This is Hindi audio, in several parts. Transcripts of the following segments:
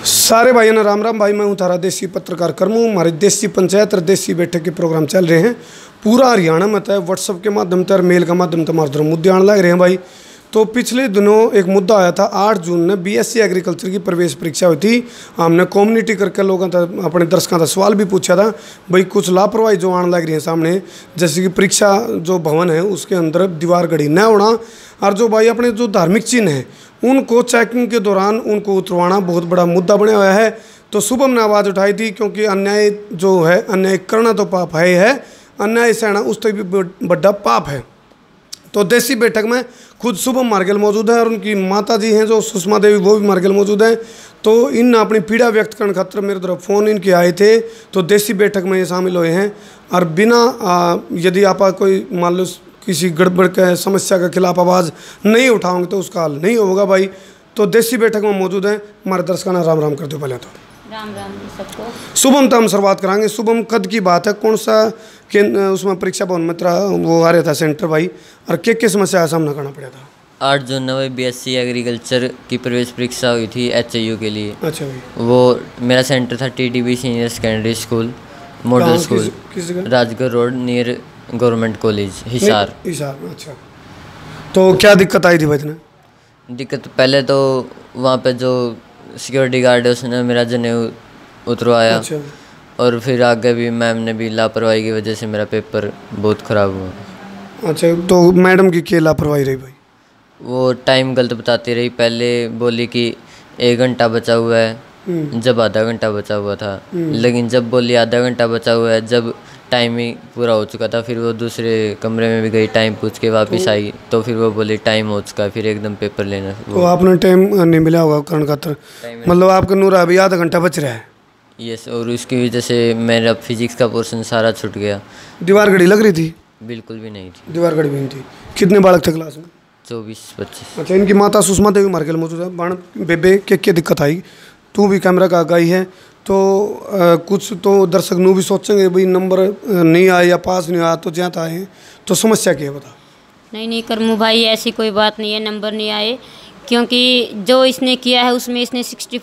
सारे भाइयों ने राम राम। भाई मैं हूँ तारा देसी पत्रकार कर्मू। हमारे देसी पंचायत और देसी बैठक के प्रोग्राम चल रहे हैं पूरा हरियाणा में। तो व्हाट्सअप के माध्यम से और मेल के माध्यम से हमारे मुद्दे आने लग रहे हैं भाई। तो पिछले दिनों एक मुद्दा आया था 8 जून ने बीएससी एग्रीकल्चर की प्रवेश परीक्षा हुई थी। हमने कम्युनिटी करके लोगों का अपने दर्शकों का सवाल भी पूछा था भाई कुछ लापरवाही जो आने लग रही है सामने, जैसे कि परीक्षा जो भवन है उसके अंदर दीवार घड़ी न होना और जो भाई अपने जो धार्मिक चिन्ह हैं उनको चेकिंग के दौरान उनको उतरवाना बहुत बड़ा मुद्दा बना हुआ है। तो शुभम ने आवाज़ उठाई थी क्योंकि अन्याय जो है अन्याय करना तो पाप है, अन्याय सहना उससे भी बड़ा पाप है। तो देसी बैठक में खुद शुभम मार्गेल मौजूद है और उनकी माता जी हैं जो सुषमा देवी वो भी मार्गेल मौजूद हैं। तो इन अपनी पीड़ा व्यक्त करने खातर मेरे तरफ फ़ोन इनके आए थे तो देसी बैठक में ये शामिल हुए हैं। और बिना यदि आप कोई मान लो किसी गड़बड़ के समस्या के खिलाफ आवाज़ नहीं उठाओगे तो उसका हल नहीं होगा भाई। तो देसी बैठक में मौजूद हैं। हमारे दर्शकों ने राम राम कर दो। पहले तो राम राम जी सबको। शुभम तो हम शुरुआत कराएंगे। शुभम कद की बात है, कौन सा उसमें परीक्षा भवन में वो आ रहा था सेंटर भाई, और क्या समस्या का सामना करना पड़ा था? 8 जून में बीएससी एग्रीकल्चर की प्रवेश परीक्षा हुई थी एचयू के लिए। अच्छा भाई। वो मेरा सेंटर था TDB senior secondary school model school Rajgarh road near government college Hisar. अच्छा, तो क्या दिक्कत आई थी भाई इतने? दिक्कत पहले तो वहाँ पे जो सिक्योरिटी गार्ड है उसने मेरा जनेऊ उतरवाया। अच्छा। और फिर आगे भी मैम ने भी लापरवाही की वजह से मेरा पेपर बहुत ख़राब हुआ। अच्छा, तो मैडम की क्या लापरवाही रही भाई? वो टाइम गलत बताती रही। पहले बोली कि 1 घंटा बचा हुआ है जब आधा घंटा बचा हुआ था, लेकिन जब बोली आधा घंटा बचा हुआ है जब टाइम ही पूरा हो चुका था। फिर वो दूसरे कमरे में भी गई, टाइम पूछ के वापस आई तो फिर वो बोली टाइम हो चुका है, फिर एकदम पेपर लेना। तो आपने टाइम नहीं मिला होगा करण खातर, मतलब आपका नूर अभी आधा घंटा बच रहा है। यस, और उसकी वजह से मेरा फिजिक्स का पोर्शन सारा छूट गया। दीवार घड़ी लग रही थी? बिल्कुल भी नहीं थी। दीवार घड़ी भी नहीं थी। कितने बालक थे क्लास में? 24-25। अच्छा, इनकी माता सुषमा देवी मार्केल मौजूद है। बाण बेबे क्या दिक्कत आई? तू भी कैमरा का आगाही है तो कुछ तो दर्शक नू भी सोचेंगे भाई नंबर नहीं आए या पास नहीं आया तो ज्यादा आए, तो समस्या क्या है बता? नहीं करमू भाई ऐसी कोई बात नहीं है, नंबर नहीं आए क्योंकि जो इसने किया है उसमें इसने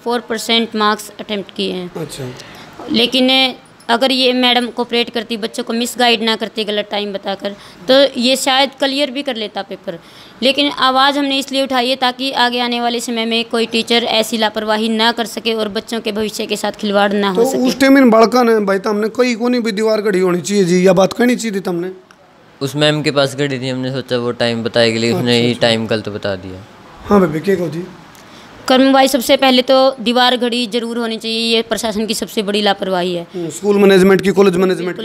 64% मार्क्स अटेम्प्ट किए हैं। अच्छा। लेकिन अगर ये मैडम कोऑपरेट करती, बच्चों को मिसगाइड ना करती गलत टाइम बताकर, तो ये शायद क्लियर भी कर लेता पेपर। लेकिन आवाज़ हमने इसलिए उठाई है ताकि आगे आने वाले समय में कोई टीचर ऐसी लापरवाही ना कर सके और बच्चों के भविष्य के साथ खिलवाड़ ना हो सके। उस टाइम इन बालका ने भाई हमने कोई को नहीं भी दीवार घड़ी होनी चाहिए जी, या बात कहनी चाहिए थी हमने। उस मैम के पास घड़ी थी, हमने सोचा वो टाइम बताएगी लेकिन उसने ही टाइम गलत बता दिया। हाँ बेबे क्या कहो जी? कर्म भाई सबसे पहले तो दीवार घड़ी जरूर होनी चाहिए, ये प्रशासन की सबसे बड़ी लापरवाही है। स्कूल मैनेजमेंट की, कॉलेज मैनेजमेंट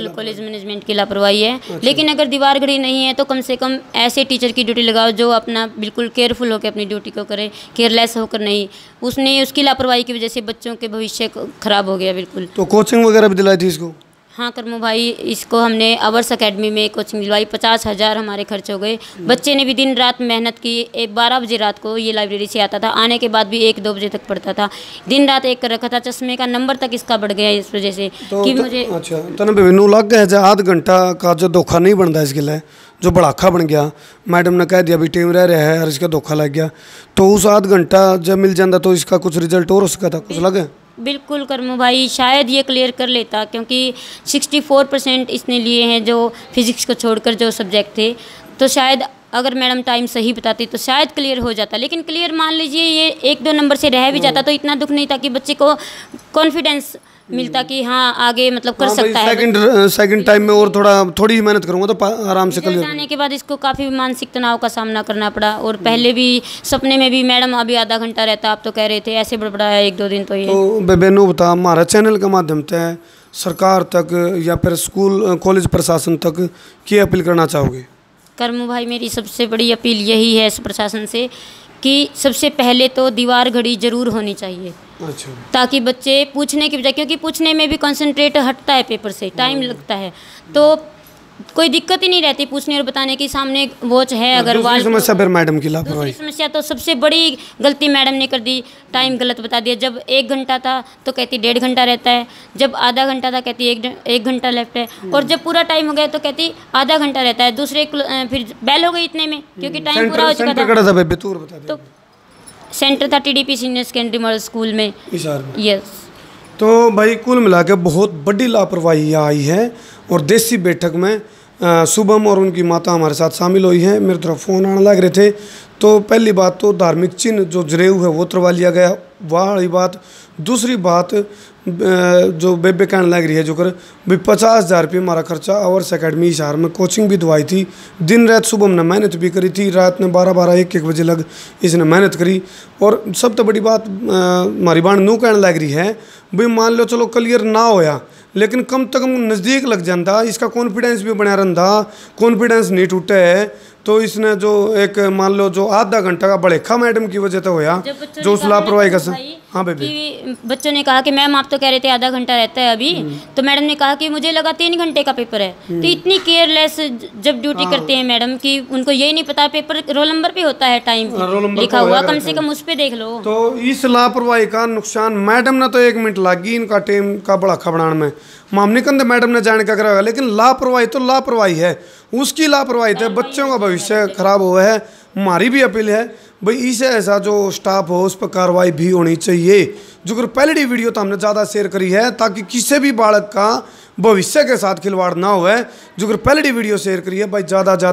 की लापरवाही है। अच्छा। लेकिन अगर दीवार घड़ी नहीं है तो कम से कम ऐसे टीचर की ड्यूटी लगाओ जो अपना बिल्कुल केयरफुल होकर अपनी ड्यूटी को करे, केयरलेस होकर नहीं। उसने उसकी लापरवाही की वजह से बच्चों के भविष्य खराब हो गया बिल्कुल। तो कोचिंग वगैरह भी दिलाई थी इसको? हाँ करमू भाई, इसको हमने अवर्स अकेडमी में कोचिंग दिलवाई। 50,000 हमारे खर्च हो गए। बच्चे ने भी दिन रात मेहनत की। 12 बजे रात को ये लाइब्रेरी से आता था, आने के बाद भी 1-2 बजे तक पढ़ता था। दिन रात एक कर रखा था। चश्मे का नंबर तक इसका बढ़ गया इस वजह से कि मुझे। अच्छा, तने बेनू लग गया आध घंटा का जो धोखा नहीं बनता इसके लिए, जो बड़ाखा बन गया। मैडम ने कह दिया भी टीम रह रहा है और इसका धोखा लग गया, तो उस आध घंटा जब मिल जाता तो इसका कुछ रिजल्ट और हो सकता था, कुछ लगे? बिल्कुल करमू भाई, शायद ये क्लियर कर लेता क्योंकि 64% इसने लिए हैं जो फिजिक्स को छोड़कर जो सब्जेक्ट थे। तो शायद अगर मैडम टाइम सही बताती तो शायद क्लियर हो जाता। लेकिन क्लियर मान लीजिए ये 1-2 नंबर से रह भी जाता तो इतना दुख नहीं था कि बच्चे को कॉन्फिडेंस मिलता कि हाँ आगे मतलब कर सकता है। सेकंड टाइम में और थोड़ी ही मेहनत करूँगा तो आराम से क्लियर। आने के बाद इसको काफ़ी मानसिक तनाव का सामना करना पड़ा। और पहले भी सपने में भी मैडम अभी आधा घंटा रहता, आप तो कह रहे थे ऐसे बड़बड़ाया 1-2 दिन। तो ये तो बेबेनू बता, हमारा चैनल के माध्यम से सरकार तक या फिर स्कूल कॉलेज प्रशासन तक क्या अपील करना चाहोगे? करमू भाई, मेरी सबसे बड़ी अपील यही है इस प्रशासन से कि सबसे पहले तो दीवार घड़ी जरूर होनी चाहिए। अच्छा। ताकि बच्चे पूछने की बजाय, क्योंकि पूछने में भी कंसंट्रेट हटता है पेपर से, टाइम लगता है, तो कोई दिक्कत ही नहीं रहती पूछने और बताने की। सामने वॉच है अगर वाल समस्या फिर मैडम की लापरवाही। समस्या तो सबसे बड़ी गलती मैडम ने कर दी, टाइम गलत बता दिया। जब 1 घंटा था तो कहती 1.5 घंटा रहता है, जब आधा घंटा था कहती 1 घंटा लेफ्ट है, और जब पूरा टाइम हो गया तो कहती आधा घंटा रहता है। दूसरे फिर बैल हो गई इतने में क्योंकि टाइम पूरा हो चुका था। तो सेंटर था TDP senior secondary model school में, हिसार में। यस। तो भाई कुल मिला के बहुत बड़ी लापरवाही आई है और देसी बैठक में शुभम और उनकी माता हमारे साथ शामिल हुई हैं। मेरे तरफ फ़ोन आने लग रहे थे। तो पहली बात तो धार्मिक चिन्ह जो जरेऊ है वो उतरवा लिया गया, वह वाली बात। दूसरी बात जो बेबे कहने लग रही है जो कर भाई 50,000 रुपये हमारा खर्चा आवर्स अकेडमी हिसार में कोचिंग भी दवाई थी, दिन रात शुभम ने मेहनत भी करी थी, रात में 12-12 1-1 बजे लग इसने मेहनत करी। और सब तो बड़ी बात हमारी बाण नू कहने लग रही है भाई मान लो चलो क्लियर ना होया लेकिन कम से कम नज़दीक लग जाता, इसका कॉन्फिडेंस भी बना रहता, कॉन्फिडेंस नहीं टूटे है। तो इसने जो एक मान लो जो आधा घंटा का बड़ेखा मैडम की वजह से होया जो उस लापरवाही का। हाँ बेबी, बच्चों ने कहा कि मैम आप तो कह रहे थे आधा घंटा रहता है अभी, तो मैडम ने कहा कि मुझे लगा 3 घंटे का पेपर है। तो इतनी केयरलेस जब ड्यूटी करते हैं मैडम कि उनको यही नहीं पता पेपर रोल नंबर पे होता है, टाइम लिखा हुआ, कम से कम उस पे देख लो। तो इस लापरवाही का नुकसान मैडम ने तो 1 मिनट लगी इनका टेम का बड़ा खबरान में, मामले कंदे मैडम ने जाने का कराया, लेकिन लापरवाही तो लापरवाही है, उसकी लापरवाही थे बच्चों का भविष्य खराब हुआ है। हमारी भी अपील है भाई इसे ऐसा जो स्टाफ हो उस पर कार्रवाई भी होनी चाहिए। जो कि पहली वीडियो तो हमने ज़्यादा शेयर करी है ताकि किसी भी बालक का भविष्य के साथ खिलवाड़ ना हुए। जो कि पहली वीडियो शेयर करी है भाई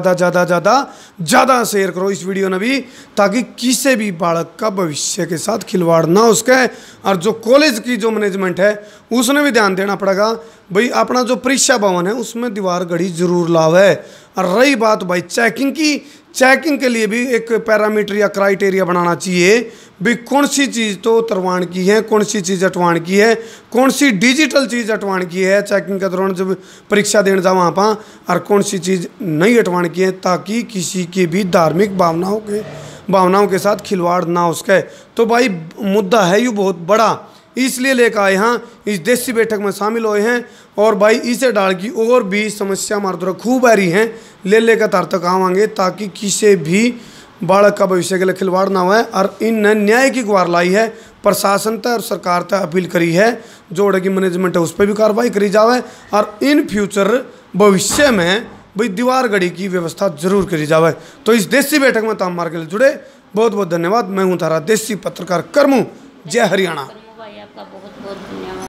ज़्यादा शेयर करो इस वीडियो ने भी, ताकि किसी भी बालक का भविष्य के साथ खिलवाड़ ना हो उसके। और जो कॉलेज की जो मैनेजमेंट है उसने भी ध्यान देना पड़ेगा भाई अपना जो परीक्षा भवन है उसमें दीवार घड़ी जरूर लावे। और रही बात भाई चेकिंग की, चेकिंग के लिए भी एक पैरामीटर या क्राइटेरिया बनाना चाहिए भाई कौन सी चीज़ तो उतरवान की है, कौन सी चीज़ हटवान की है, कौन सी डिजिटल चीज़ हटवान की है चेकिंग के दौरान जब परीक्षा देने जाओ वहाँ पर, और कौन सी चीज़ नहीं हटवान की है, ताकि किसी की भी धार्मिक भावनाओं के साथ खिलवाड़ ना हो सके। तो भाई मुद्दा है ये बहुत बड़ा, इसलिए लेकर आए हैं, इस देसी बैठक में शामिल हुए हैं। और भाई इसे डाल की और भी समस्या हमारे द्वारा खूब आ रही हैं, ले तार तक आवांगे ताकि किसी भी बालक का भविष्य के लिए खिलवाड़ ना हुए। और इन न्याय की गुहार लाई है, प्रशासन तक और सरकार तक अपील करी है, जो की मैनेजमेंट है उस पर भी कार्रवाई करी जाए और इन फ्यूचर भविष्य में भाई दीवार घड़ी की व्यवस्था जरूर करी जाए। तो इस देसी बैठक में ताम मार के लिए जुड़े बहुत बहुत धन्यवाद। मैं हूँ तारा देसी पत्रकार करमू, जय हरियाणा। आपका बहुत बहुत धन्यवाद।